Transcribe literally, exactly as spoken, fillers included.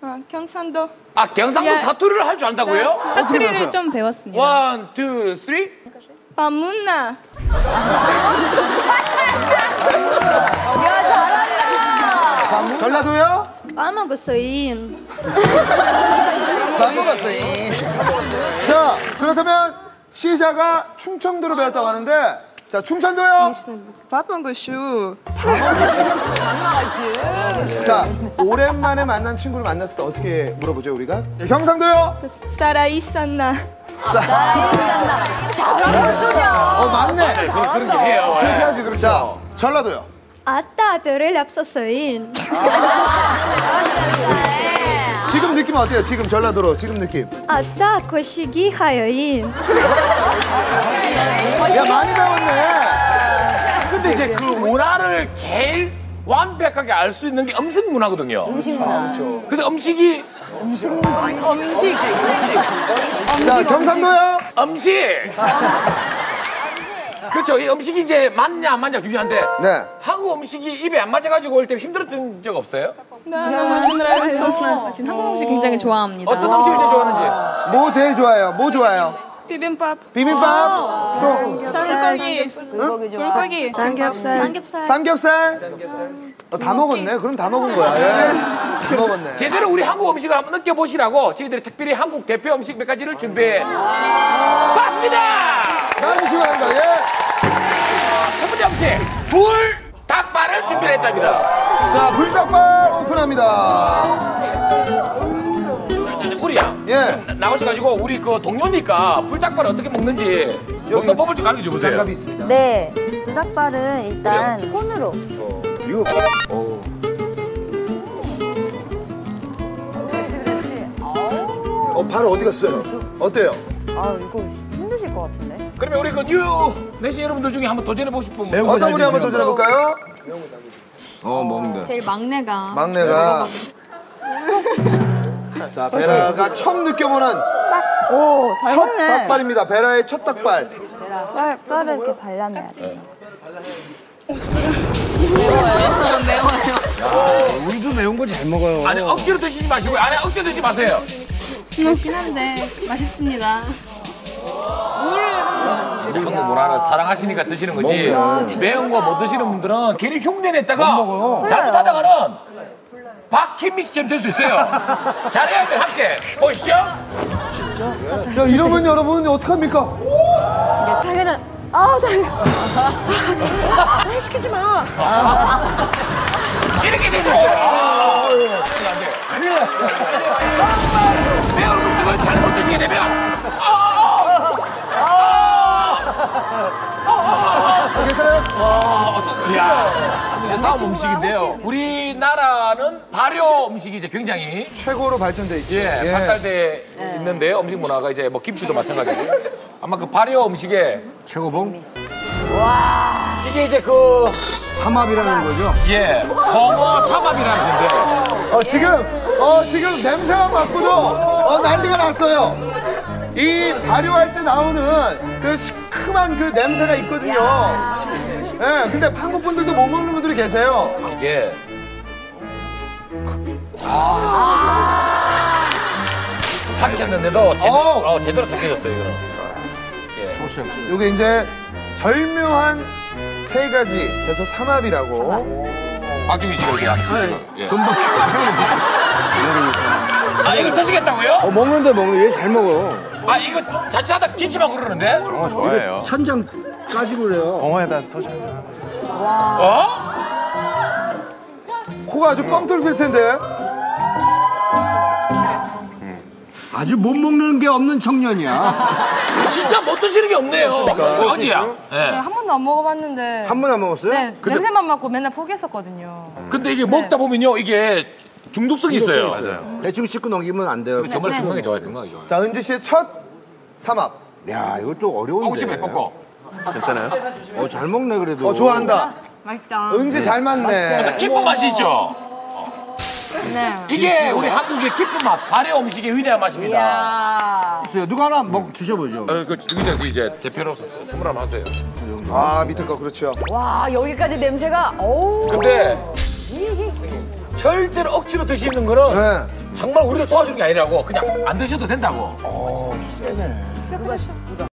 아, 경상도. 아, 경상도 예. 사투리를 할 줄 안다고요? 사투리를 좀 배웠습니다. 원, 투, 쓰리. 밤문나. 야, 잘한다. 전라도요? 까먹었어요. 까먹었어요. 자, 그렇다면 시자가 충청도로 배웠다고 하는데, 자, 충청도요? 밥한거슈. 자, 오랜만에 만난 친구를 만났을 때 어떻게 물어보죠, 우리가? 네, 경상도요? 살아있었나. 잘하는 소냐. 어, 맞네. 네, 그런, 그런 게 해요. 그렇게 예. 하지, 그렇죠. 자, 전라도요? 아따 별을 앞섰어요. 지금 느낌 어때요? 지금 전라도로, 지금 느낌. 아따 거시기 하여인. 야, 많이 배웠네. 근데 이제 그 문화를 제일 완벽하게 알 수 있는 게 음식 문화거든요. 음식 문화. 그래서 음식이 음식. 자, 경상도요? 음식. 그렇죠. 이 음식이 이제 맞냐 안 맞냐 중요한데 네. 한국 음식이 입에 안 맞아가지고 올 때 힘들었던 적 없어요? 네, 너무 맛있어요. 지금 한국 음식 굉장히 좋아합니다. 어떤 음식을 제일 좋아하는지? 뭐 제일 좋아해요? 뭐 좋아해요? 비빔밥. 비빔밥? 또? 산불고기. 불고기 좋아. 불고기. 삼겹살. 삼겹살? 어, 다 먹었네. 그럼 다 먹은 거야. 예. 다 먹었네. 제대로 우리 한국 음식을 한번 느껴보시라고 저희들이 특별히 한국 대표 음식 몇 가지를 준비해 봤습니다. 다음 시간입니다. 예. 첫 번째 음식 불닭발을 준비를 했답니다. 자, 불닭발 오픈합니다. 우리 양 예. 나오셔가지고 우리 그 동료니까 불닭발 어떻게 먹는지 어떤 법을 좀 가르쳐 주세요. 장갑이 있습니다. 네. 불닭발은 일단 손으로. 이거 어. 그렇지, 그렇지. 어, 발 어디 갔어요? 어때요? 아, 이거 힘드실 것 같은데. 그러면 우리 그 뉴 내신 여러분들 중에 한번 도전해보고 싶은 매운 어떤 분이 한번 도전해볼까요? 어, 먹는다. 제일 막내가 막내가. 자, 베라가 처음 느껴보는 오, 잘 첫 먹네. 닭발입니다. 베라의 첫 닭발. 뼈, 뼈를 이렇게 발라내야 돼. 우리도 매운 거 잘 먹어요. 아니 억지로 드시지 마시고 아니 억지로 드시지 마세요. 그렇긴 한데 맛있습니다. 진짜 한국 문화를 사랑하시니까 드시는 거지. 매운 거 못 드시는 분들은 괜히 흉내냈다가 잘못하다가는 박힌미 씨처럼 될 수 있어요. 잘해야 돼 함께 보시죠. 야, 이러면 여러분 어떡합니까? 당연한. 아우, 당연. 아, 정말. 시키지 마. 이렇게 되셨어요. 아, 큰일 안 돼. 정말 매운 음식을 잘못 드시게 되면 괜찮아요? 야, 이제 다음 음식인데요. 우리나라는 발효 음식이 이제 굉장히 최고로 발전돼 있죠. 예, 발달돼 있는데요. 음식 문화가 이제 뭐 김치도 마찬가지고. 아마 그 발효 음식에 최고봉? 이게 이제 그 삼합이라는 거죠? 예, 홍어 삼합이라는 건데. 어, 지금, 어, 지금 냄새만 맡고도 어, 난리가 났어요. 이 발효할 때 나오는 그 시큼한 그 냄새가 있거든요. 예, 근데 한국 분들도 못 먹는 분들이 계세요. 이게 아, 삭혔는데도 제대로, 어. 어, 제대로 삭혀졌어요 이거는. 예. 요게 이제 절묘한 세 가지 해서 삼합이라고. 박중희 씨가 이제 아시시고. 예. 전복. 아 이거 드시겠다고요? 어, 먹는데 먹는 얘 잘 먹어. 아 이거 자칫하다 기침하고 그러는데? 정말 좋아해요. 천장 까지고 그래요. 영어에다 써줘야 돼. 어? 코가 아주 뻥 뚫릴 텐데. 아주 못 먹는 게 없는 청년이야. 진짜 못 드시는 게 없네요. 어디야? 예. 한 번도 안 먹어봤는데 한 번 안 먹었어요? 네, 근데- 냄새만 맡고 맨날 포기했었거든요. 근데 이게 먹다 보면요 이게 중독성이 있어요. 맞아요. 대충 씻고 넘기면 안 돼요. 정말 건강에 좋아요. 건강에 좋아요. 자, 은지 씨의 첫 삼합. 야, 이것도 어려운데. 꼬꼬 씹어요, 꼬꼬. 괜찮아요? 어, 잘 먹네 그래도. 어, 좋아한다. 맛있다. 은지 잘 맞네. 깊은 맛이 있죠? 네. 이게 우리 한국의 깊은 맛, 발효 음식의 위대한 맛입니다. 이야. 있어요. 누가 하나 먹 드셔보죠. 어, 그, 이제, 이제 대표로서 선물 한번 하세요. 아, 밑에 거 그렇죠. 와, 여기까지 냄새가. 어우. 근데 절대로 억지로 드시는 거는 네. 정말 우리가 도와주는 게 아니라고 그냥 안 드셔도 된다고. 어, 세네.